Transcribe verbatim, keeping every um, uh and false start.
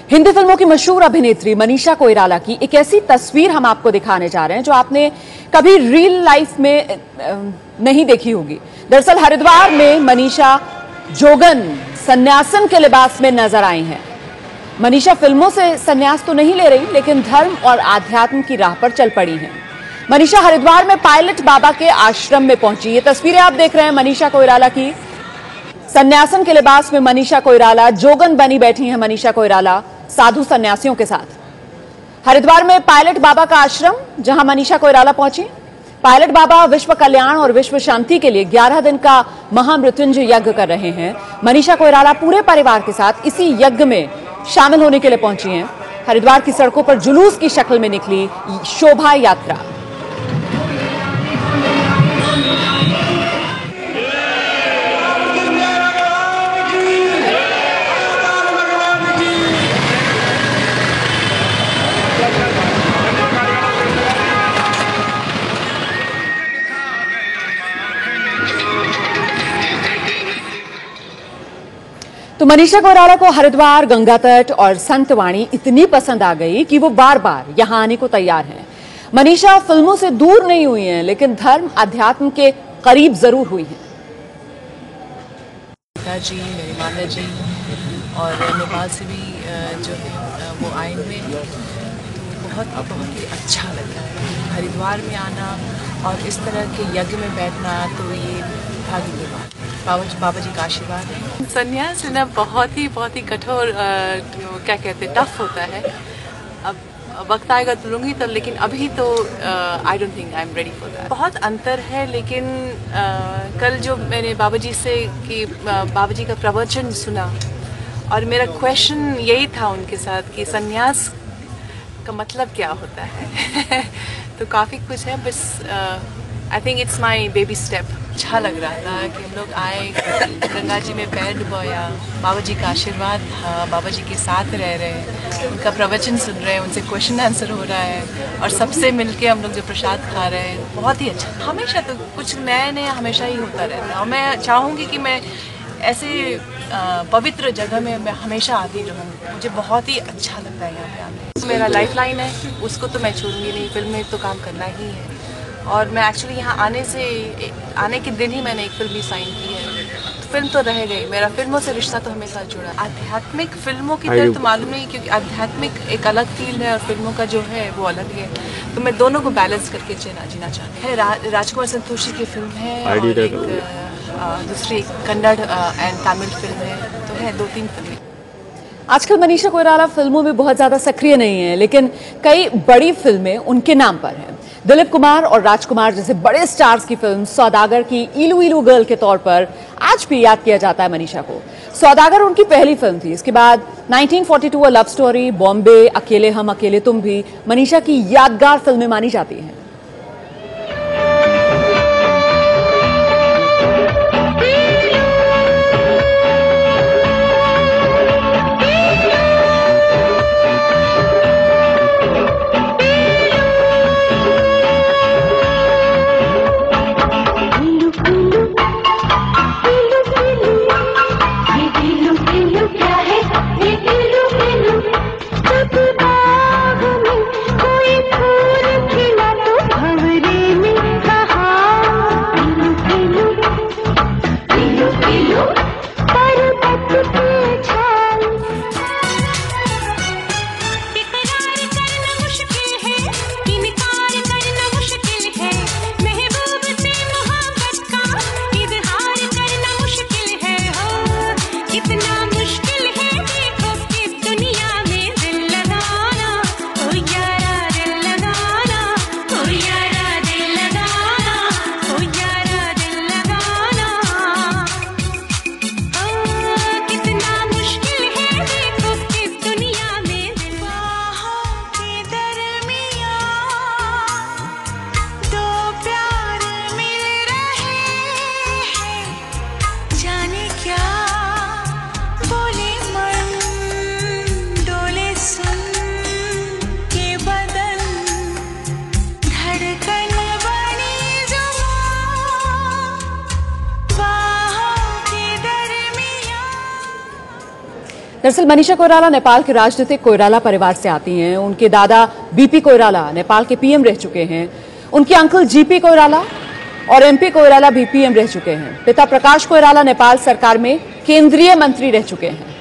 हिंदी फिल्मों की मशहूर अभिनेत्री मनीषा कोइराला की एक ऐसी तस्वीर हम आपको दिखाने जा रहे हैं जो आपने कभी रियल लाइफ में नहीं देखी होगी। दरअसल हरिद्वार में मनीषा जोगन सन्यासन के लिबास में नजर आई हैं। मनीषा फिल्मों से सन्यास तो नहीं ले रही, लेकिन धर्म और आध्यात्म की राह पर चल पड़ी हैं। मनीषा हरिद्वार में पायलट बाबा के आश्रम में पहुंची। ये तस्वीरें आप देख रहे हैं मनीषा कोइराला की। सन्यासन के लिबास में मनीषा कोइराला जोगन बनी बैठी हैं। मनीषा कोइराला साधु सन्यासियों के साथ हरिद्वार में पायलट बाबा का आश्रम, जहां मनीषा कोइराला पहुंची। पायलट बाबा विश्व कल्याण और विश्व शांति के लिए ग्यारह दिन का महामृत्युंजय यज्ञ कर रहे हैं। मनीषा कोइराला पूरे परिवार के साथ इसी यज्ञ में शामिल होने के लिए पहुंची हैं। हरिद्वार की सड़कों पर जुलूस की शक्ल में निकली शोभा यात्रा। तो मनीषा कोइराला को हरिद्वार, गंगा तट और संतवाणी इतनी पसंद आ गई कि वो बार बार यहां आने को तैयार हैं। मनीषा फिल्मों से दूर नहीं हुई हैं, लेकिन धर्म अध्यात्म के करीब जरूर हुई हैं। पिताजी, मेरी माता जी और नेपाल से भी जो है वो आए हुए हैं, तो बहुत बहुत ही अच्छा लग रहा है हरिद्वार में आना और इस तरह के यज्ञ में बैठना। तो ये भाग्य की बात है, बाबा जी बाबा जी का आशीर्वाद है। संन्यास लेना बहुत ही बहुत ही कठोर, क्या कहते हैं, टफ होता है। अब वक्त आएगा तो लूँगी तो, लेकिन अभी तो I don't think I am ready for that. बहुत अंतर है, लेकिन uh, कल जो मैंने बाबा जी से कि बाबा जी का प्रवचन सुना और मेरा क्वेश्चन यही था उनके साथ कि संन्यास का मतलब क्या होता है। तो काफ़ी कुछ है, बस I think it's my baby step. अच्छा लग रहा था कि हम लोग आए, गंगा जी में पैर डुबोया, बाबा जी का आशीर्वाद था, बाबा जी के साथ रह रहे हैं, उनका प्रवचन सुन रहे हैं, उनसे क्वेश्चन आंसर हो रहा है और सबसे मिलके हम लोग जो प्रसाद खा रहे हैं, बहुत ही अच्छा। हमेशा तो कुछ नया नया हमेशा ही होता रहता है और मैं चाहूँगी कि मैं ऐसे पवित्र जगह में मैं हमेशा आती रहूँ। मुझे बहुत ही अच्छा लगता है यहाँ पे आने। मेरा लाइफ लाइन है, उसको तो मैं छोड़ूंगी नहीं। फिल्म में तो काम करना ही है और मैं एक्चुअली यहाँ आने से आने के दिन ही मैंने एक फिल्म भी साइन की है। तो फिल्म तो रह गई, मेरा फिल्मों से रिश्ता तो हमेशा जुड़ा। आध्यात्मिक फिल्मों की तरह तो मालूम नहीं, क्योंकि आध्यात्मिक एक अलग फील्ड है और फिल्मों का जो है वो अलग है। तो मैं दोनों को बैलेंस करके जीना जीना चाहती हूँ। रा, राजकुमार संतोषी की फिल्म है और एक आ, दूसरी कन्नड़ एंड तमिल फिल्म है, तो है दो तीन फिल्में। आजकल मनीषा कोइराला फिल्मों में बहुत ज्यादा सक्रिय नहीं है, लेकिन कई बड़ी फिल्में उनके नाम पर हैं। दिलीप कुमार और राजकुमार जैसे बड़े स्टार्स की फिल्म सौदागर की इलू इलू गर्ल के तौर पर आज भी याद किया जाता है मनीषा को। सौदागर उनकी पहली फिल्म थी। इसके बाद nineteen forty two a love story, Bombay, अकेले हम अकेले तुम भी मनीषा की यादगार फिल्में मानी जाती हैं। बोले दरअसल मनीषा कोइराला नेपाल के राजनीतिक कोइराला परिवार से आती हैं। उनके दादा बीपी कोइराला नेपाल के पीएम रह चुके हैं। उनके अंकल जीपी कोइराला और एमपी कोइराला भी पीएम रह चुके हैं। पिता प्रकाश कोइराला नेपाल सरकार में केंद्रीय मंत्री रह चुके हैं।